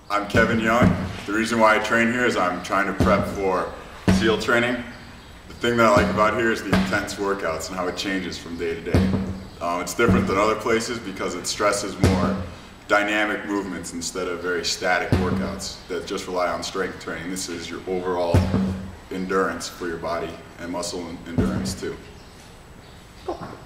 I'm Kevin Young. The reason why I train here is I'm trying to prep for SEAL training. The thing that I like about here is the intense workouts and how it changes from day to day. It's different than other places because it stresses more dynamic movements instead of very static workouts that just rely on strength training. This is your overall endurance for your body and muscle endurance too. Cool.